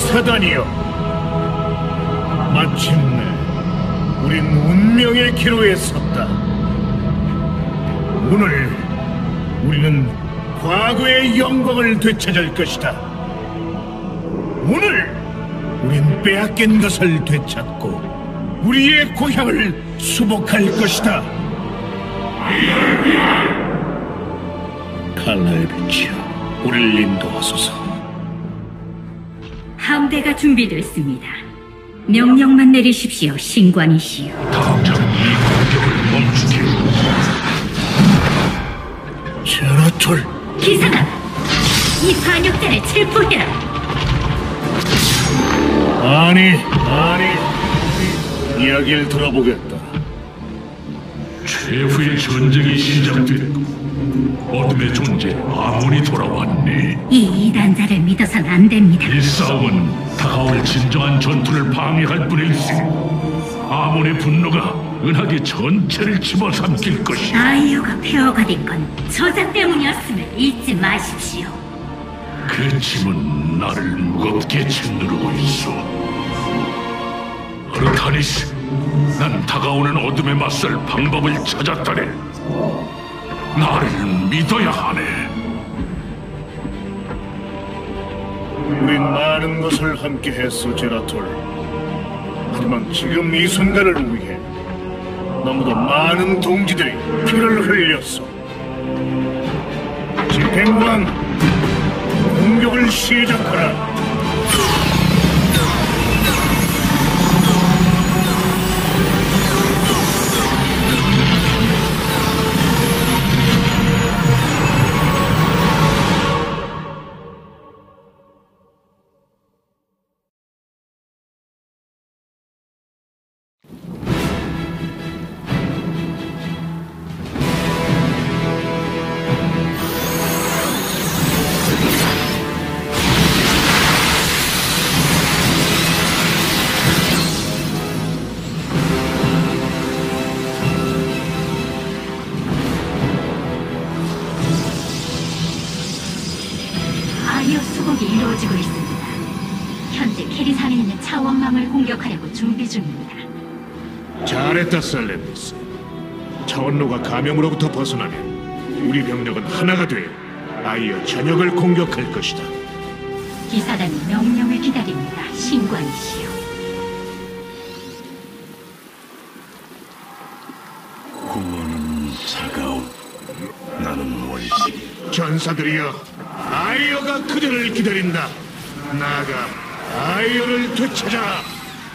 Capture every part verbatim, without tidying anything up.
사단이여, 마침내 우린 운명의 기로에 섰다. 오늘 우리는 과거의 영광을 되찾을 것이다. 오늘 우린 빼앗긴 것을 되찾고 우리의 고향을 수복할 것이다. 칼라의 빛이여, 우리를 인도하소서. 함대가 준비됐습니다. 명령만 내리십시오, 신관이시여. 당장 이 공격을 멈추게. 제라톨, 기사가 이 반역자를 체포해라. 아니, 아니, 이야기를 들어보겠다. 최후의 전쟁이 시작됐고 어둠의 존재 아몬이 돌아왔네. 이 이단자를 믿어선 안 됩니다. 이 싸움은 다가올 진정한 전투를 방해할 뿐일세. 아몬의 분노가 은하계 전체를 집어삼킬 것이다. 아이유가 폐허가 된 건 저자 때문이었음을 잊지 마십시오. 그 짐은 나를 무겁게 짓누르고 있어. 아르타니스, 난 다가오는 어둠에 맞설 방법을 찾았다네. 나를 믿어야 하네. 우린 많은 것을 함께 했어, 제라톨. 하지만 지금 이 순간을 위해 너무도 많은 동지들이 피를 흘렸어. 집행관, 공격을 시작하라. 아이유 수복이 이루어지고 있습니다. 현재 캐리산에 있는 차원망을 공격하려고 준비 중입니다. 잘했다, 셀렌디스. 차원로가 감염으로부터 벗어나면 우리 병력은 하나가 되어 아이어 전역을 공격할 것이다. 기사단이 명령을 기다립니다, 신관이시여. 구원은 차가운 나는 원시. 전사들이여, 아이어가 그들을 기다린다. 나아가 아이어를 되찾아.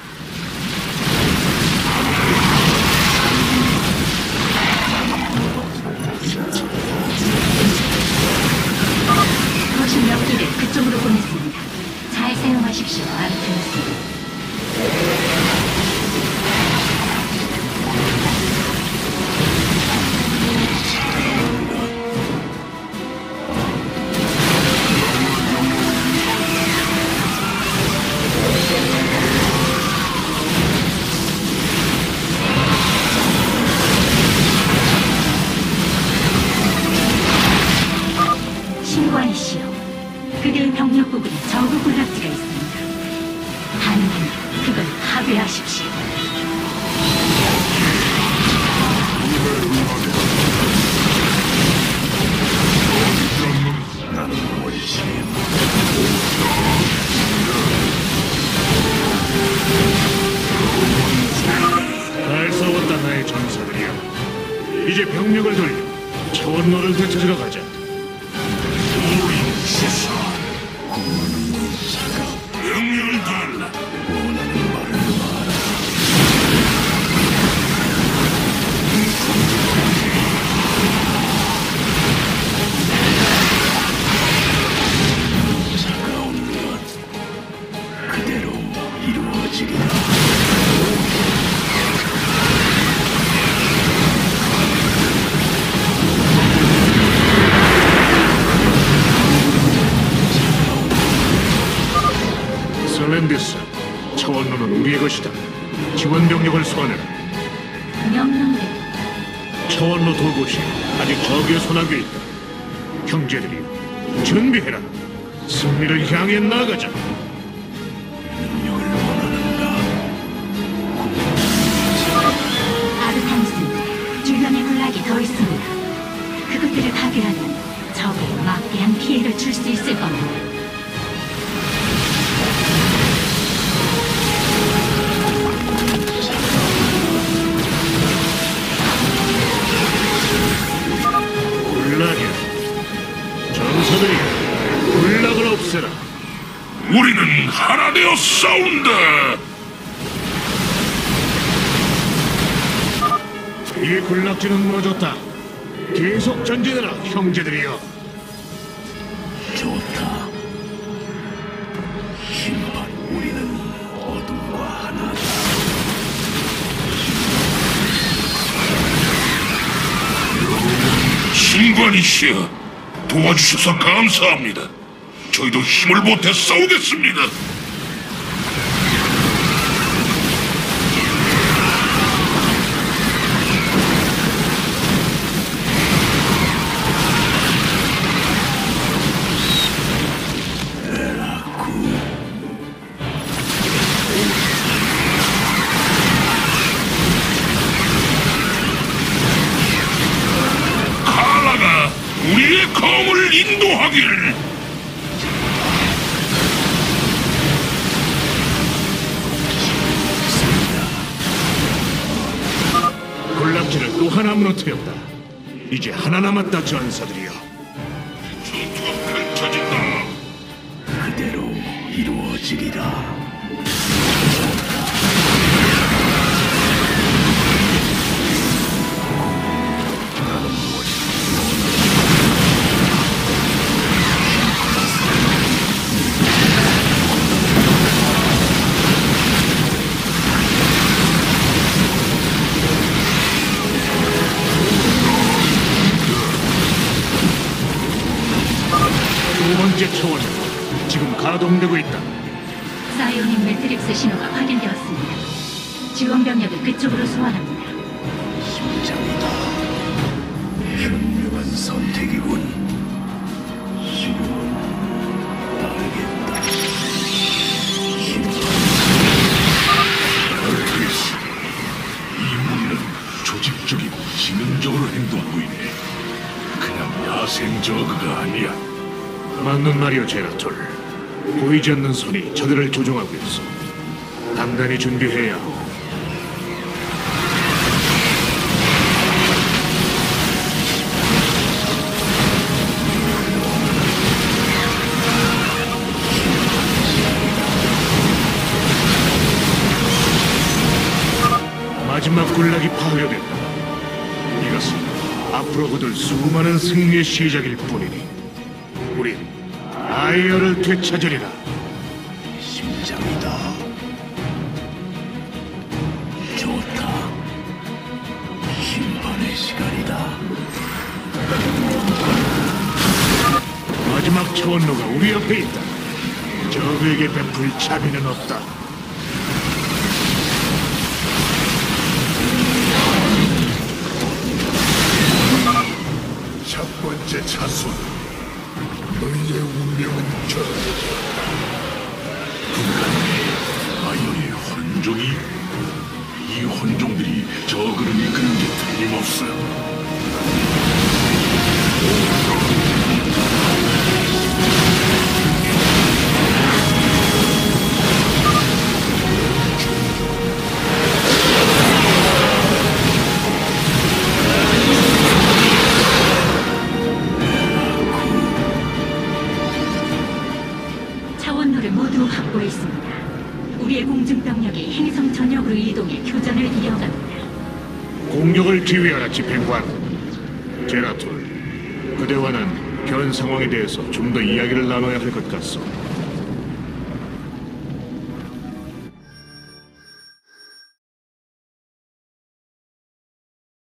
거신 몇 기를 그쪽으로 보냈습니다. 잘 사용하십시오, 아르테미스. 신관이시여, 그대의 병력 부분에 저그 군락지가 있습니다. 가능하면 그걸 파괴하십시오. 나는 원시. 잘 싸웠다, 나의 전사들이여. 이제 병력을 돌려 차원로를 되찾으러 가자. 명령을 달라. 원하는 말을 말하. 차가운 것 그대로 이루어지리라. 셀렌디스, 차원로는 우리의 것이다. 지원 병력을 소환해라. 명령대로 차원로 두 곳이 아직 적의 손아귀에 있다. 형제들이 준비해라. 승리를 향해 나가자. 로봇들을 파괴하면 적에 막대한 피해를 줄 수 있을 겁니다. 군락이야. 전사들이야. 군락을 없애라. 우리는 하나 되어 싸운다. 이 군락지는 무너졌다. 계속 전진해라, 형제들이여. 좋다. 힘만 우리는 어둠과 하나다. 신관이시여, 도와주셔서 감사합니다. 저희도 힘을 보태 싸우겠습니다. 칼라가 우리의 검을 인도하길. 군락지를 또 하나 무너뜨렸다. 이제 하나 남았다, 전사들이여. 전투가 펼쳐진다. 그대로 이루어지리라. 두 번째 차원은 지금 가동되고 있다. 사이오닉 매트릭스 신호가 확인되었습니다. 지원 병력을 그쪽으로 소환합니다. 심장이다. 현명한 선택이군. 지금은 따르겠다. 알테스, 이 무리는 조직적이고 지능적으로 행동하고 있네. 그냥 야생 저그가 아니야. 맞는 말이오, 제라톨. 보이지 않는 손이 저들을 조종하고 있어. 단단히 준비해야 하고. 마지막 군락이 파괴된다. 이것은 앞으로 거둘 수많은 승리의 시작일 뿐이니 우린 아이어를 되찾으리라. 심장이다. 좋다. 심판의 시간이다. 마지막 차원로가 우리 옆에 있다. 적에게 베풀 자비는 없다. 첫 번째 차수. 너희의 운명은 저 아이어의 혼종이 이 혼종들이 저그를 이끄는 게 틀림없어요. 차원로를 모두 확보했습니다 우리의 공중 병력이 행성 전역으로 이동해 교전을 이어갑니다. 공격을 지휘하라, 집행관. 제라톨, 그대와는 현 상황에 대해서 좀 더 이야기를 나눠야 할 것 같소.